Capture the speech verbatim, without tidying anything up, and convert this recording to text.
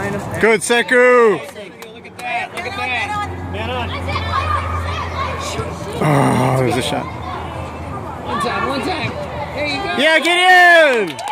behind him. Good, Sekou. Look at that. Look at that. Man on. Oh, there's a shot. One time, one time. There you go. Yeah, get in!